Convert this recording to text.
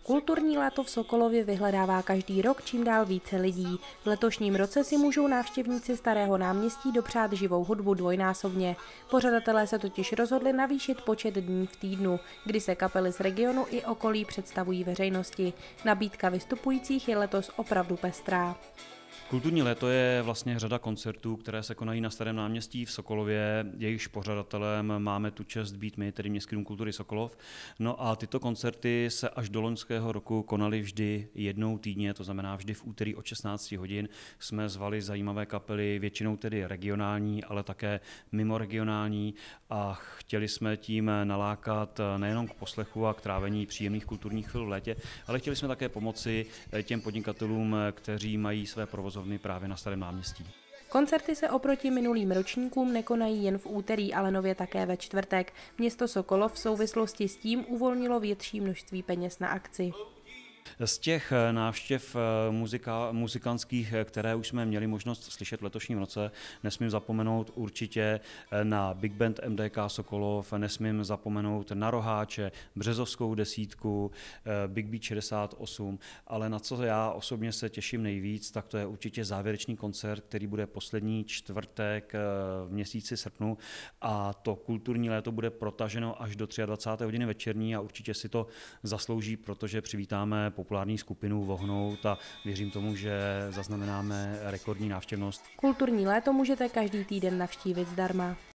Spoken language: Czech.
Kulturní léto v Sokolově vyhledává každý rok čím dál více lidí. V letošním roce si můžou návštěvníci Starého náměstí dopřát živou hudbu dvojnásobně. Pořadatelé se totiž rozhodli navýšit počet dní v týdnu, kdy se kapely z regionu i okolí představují veřejnosti. Nabídka vystupujících je letos opravdu pestrá. Kulturní léto je vlastně řada koncertů, které se konají na Starém náměstí v Sokolově. Jejichž pořadatelem máme tu čest být my, tedy Městský dům kultury Sokolov. No a tyto koncerty se až do loňského roku konaly vždy jednou týdně, to znamená vždy v úterý od 16 hodin. Jsme zvali zajímavé kapely, většinou tedy regionální, ale také mimoregionální a chtěli jsme tím nalákat nejenom k poslechu a k trávení příjemných kulturních chvil v létě, ale chtěli jsme také pomoci těm podnikatelům, kteří mají své provozovny právě na Starém náměstí. Koncerty se oproti minulým ročníkům nekonají jen v úterý, ale nově také ve čtvrtek. Město Sokolov v souvislosti s tím uvolnilo větší množství peněz na akci. Z těch návštěv muzikantských, které už jsme měli možnost slyšet v letošním roce, nesmím zapomenout určitě na Big Band MDK Sokolov, nesmím zapomenout na Roháče, Březovskou desítku, Big Beat 68, ale na co já osobně se těším nejvíc, tak to je určitě závěrečný koncert, který bude poslední čtvrtek v měsíci srpnu a to kulturní léto bude protaženo až do 23. hodiny večerní a určitě si to zaslouží, protože přivítáme populární skupinu Vohnout a věřím tomu, že zaznamenáme rekordní návštěvnost. Kulturní léto můžete každý týden navštívit zdarma.